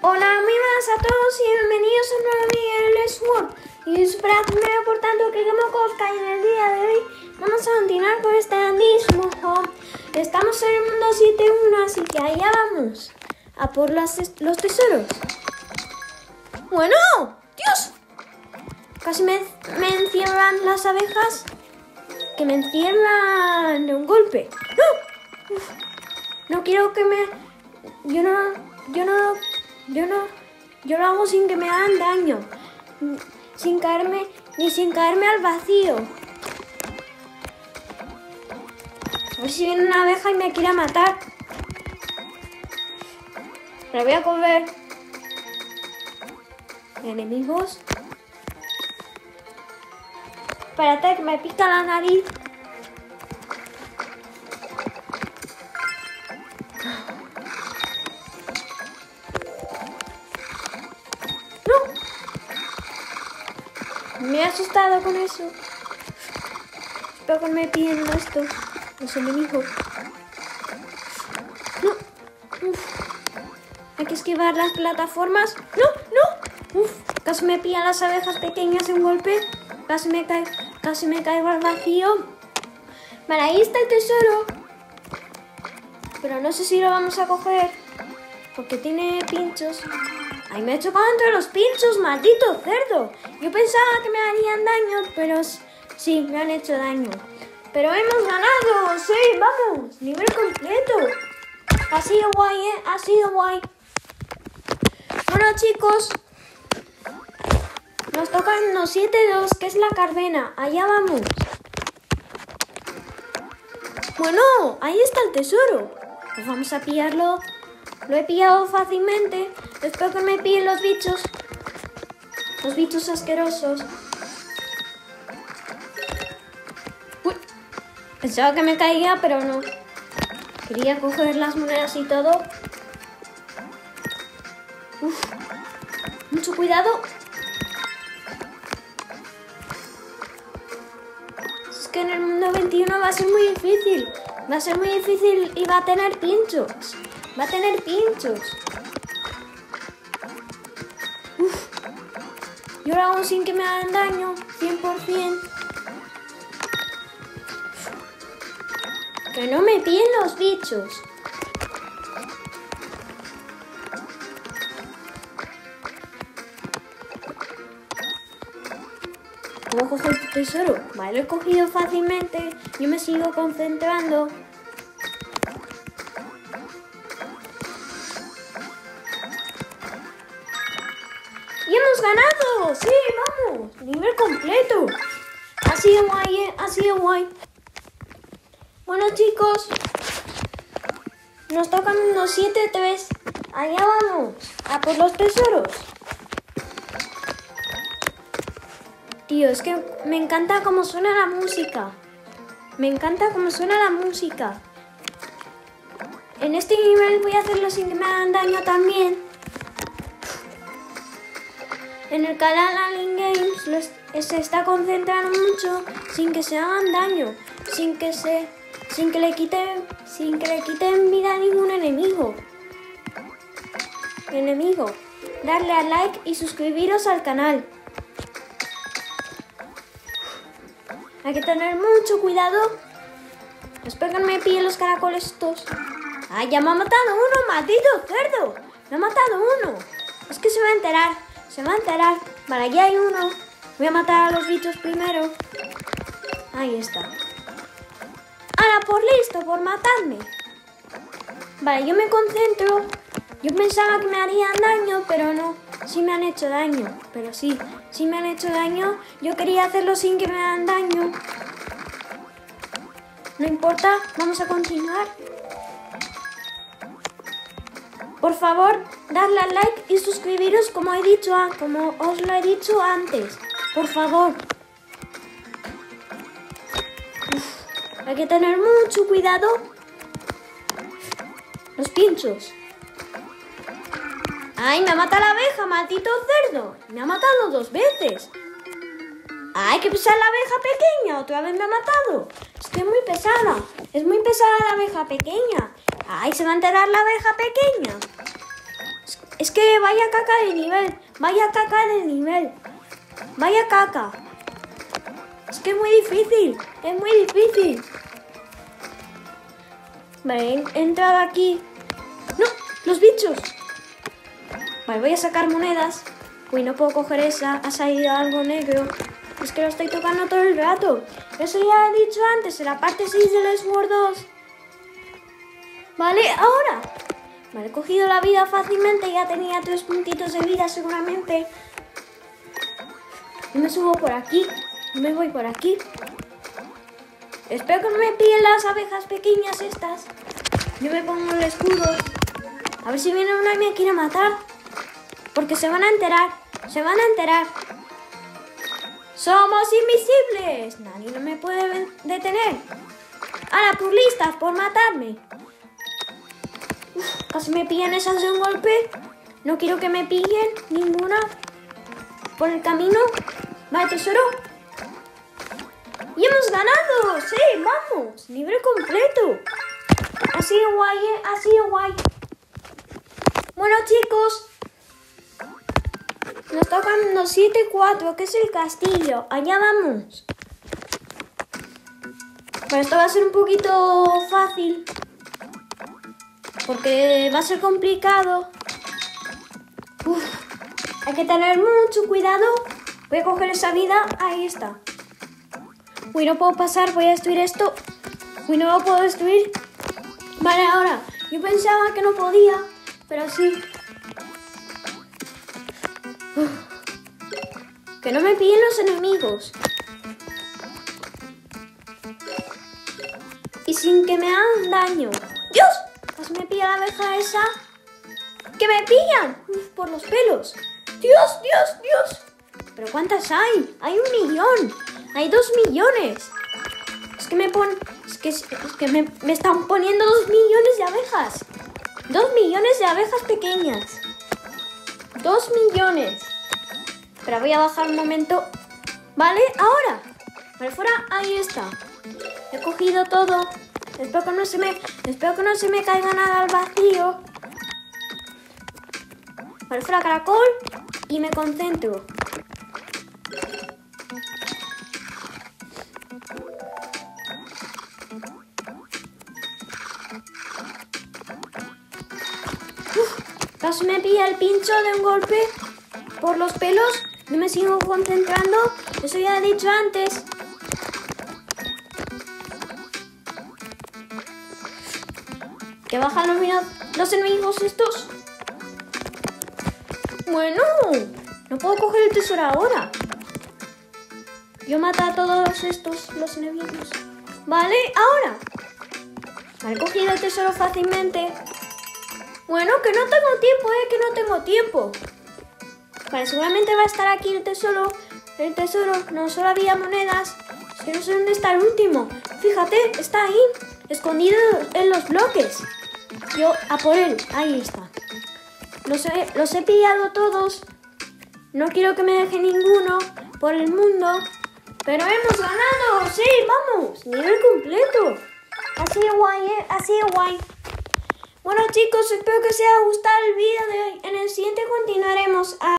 Hola, muy buenas a todos y bienvenidos a un nuevo vídeo de Sword. Y superad primero, por tanto, que como Kofka, y en el día de hoy vamos a continuar con este grandísimo juego. Estamos en el mundo 7.1, así que allá vamos a por los tesoros. Bueno, Dios, casi me encierran las abejas, que me encierran de un golpe. ¡No! Uf, no quiero que me... Yo lo hago sin que me hagan daño, sin caerme al vacío. A ver si viene una abeja y me quiere matar. La voy a comer. Enemigos. Espérate que me pica la nariz. Me he asustado con eso. Espero que me pillen esto. Los enemigos. No. Uf. Hay que esquivar las plataformas. No, no. Uf. Casi me pillan las abejas pequeñas de un golpe. Casi me caigo al vacío. Vale, ahí está el tesoro. Pero no sé si lo vamos a coger, porque tiene pinchos. ¡Ay, me he chocado entre los pinchos, maldito cerdo! Yo pensaba que me harían daño, pero sí, me han hecho daño. ¡Pero hemos ganado! ¡Sí, vamos! ¡Nivel completo! Ha sido guay, ¿eh? Ha sido guay. Bueno, chicos, nos tocan los 7-2, que es la Carvena. Allá vamos. Bueno, ahí está el tesoro. Pues vamos a pillarlo. Lo he pillado fácilmente. Espero que me pillen los bichos. Los bichos asquerosos. Uy, pensaba que me caía, pero no. Quería coger las monedas y todo. Uf, mucho cuidado. Es que en el mundo 21 va a ser muy difícil. Va a ser muy difícil y va a tener pinchos. Va a tener pinchos. Uf. Yo lo hago sin que me hagan daño, 100%. Que no me pillen los bichos. ¿Cómo cojo el tesoro? Vale, lo he cogido fácilmente. Yo me sigo concentrando. ¡Y hemos ganado! ¡Sí, vamos! ¡Nivel completo! Ha sido guay, ¿eh? Ha sido guay. Bueno, chicos, nos tocan unos 7-3. Allá vamos, a por los tesoros. Tío, es que me encanta cómo suena la música. Me encanta cómo suena la música. En este nivel voy a hacerlo sin que me hagan daño también. En el canal Alien Games se está concentrando mucho sin que se hagan daño, sin que le quiten vida a ningún enemigo. Darle a like y suscribiros al canal. Hay que tener mucho cuidado. Espero que no me pillen los caracoles estos. ¡Ay, ya me ha matado uno, maldito cerdo! Me ha matado uno. Es que se va a enterar. Se va a enterar. Vale, aquí hay uno. Voy a matar a los bichos primero. Ahí está. Ahora, por listo, por matarme. Vale, yo me concentro. Yo pensaba que me harían daño, pero no. Sí me han hecho daño. Pero sí me han hecho daño. Yo quería hacerlo sin que me hagan daño. No importa, vamos a continuar. Por favor, darle al like y suscribiros como os lo he dicho antes. Por favor. Uf, hay que tener mucho cuidado. Los pinchos. ¡Ay, me ha matado la abeja, maldito cerdo! Me ha matado 2 veces. ¡Ay, qué pesada la abeja pequeña! Otra vez me ha matado. Es que es muy pesada. Es muy pesada la abeja pequeña. ¡Ay, se va a enterar la abeja pequeña! Es que vaya caca de nivel. Vaya caca de nivel. Vaya caca. Es que es muy difícil. Es muy difícil. Vale, he entrado aquí. ¡No! ¡Los bichos! Vale, voy a sacar monedas. Uy, no puedo coger esa. Ha salido algo negro. Es que lo estoy tocando todo el rato. Eso ya he dicho antes en la parte 6 del Sword 2. Vale, ahora. Vale, he cogido la vida fácilmente. Ya tenía 3 puntitos de vida seguramente. Y me subo por aquí. Me voy por aquí. Espero que no me pillen las abejas pequeñas estas. Yo me pongo el escudo. A ver si viene una y me quiere matar. Porque se van a enterar. Se van a enterar. ¡Somos invisibles! Nadie no me puede detener. ¡Hala, por listas! ¡Por matarme! Uf, casi me pillan esas de un golpe. No quiero que me pillen ninguna. Por el camino. Vale, tesoro. ¡Y hemos ganado! ¡Sí, vamos! Nivel completo. Ha sido guay, ¿eh? Ha sido guay. Bueno, chicos. Nos tocan los 7-4, que es el castillo. Allá vamos. Pero esto va a ser un poquito fácil. Porque va a ser complicado. Uf, hay que tener mucho cuidado. Voy a coger esa vida. Ahí está. Uy, no puedo pasar. Voy a destruir esto. Uy, no lo puedo destruir. Vale, ahora. Yo pensaba que no podía. Pero sí. Uf. Que no me pillen los enemigos. Y sin que me hagan daño. ¡Dios! Pues me pilla la abeja esa. ¡Que me pillan! Uf, por los pelos. ¡Dios, Dios, Dios! ¿Pero cuántas hay? ¡Hay 1 millón! ¡Hay 2 millones! Es que me están poniendo 2 millones de abejas. 2 millones de abejas pequeñas. 2 millones. Pero voy a bajar un momento. ¿Vale? Ahora. Vale, fuera. Ahí está. He cogido todo. Espero que no se me caiga nada al vacío. Vale, fuera caracol. Y me concentro. Casi me pilla el pincho de un golpe por los pelos. No me sigo concentrando. Eso ya he dicho antes. Que bajan los enemigos estos. Bueno, no puedo coger el tesoro ahora. Yo mato a todos estos, los enemigos. Vale, ahora. Vale, he cogido el tesoro fácilmente. Bueno, que no tengo tiempo, que no tengo tiempo. Vale, seguramente va a estar aquí el tesoro. El tesoro, no solo había monedas. Es que no sé dónde está el último. Fíjate, está ahí, escondido en los bloques. Yo a por él, ahí está. Los he pillado todos. No quiero que me deje ninguno por el mundo. Pero hemos ganado, sí, vamos. Nivel completo. Ha sido guay, ha sido guay. Bueno chicos, espero que os haya gustado el vídeo de hoy. En el siguiente continuaremos.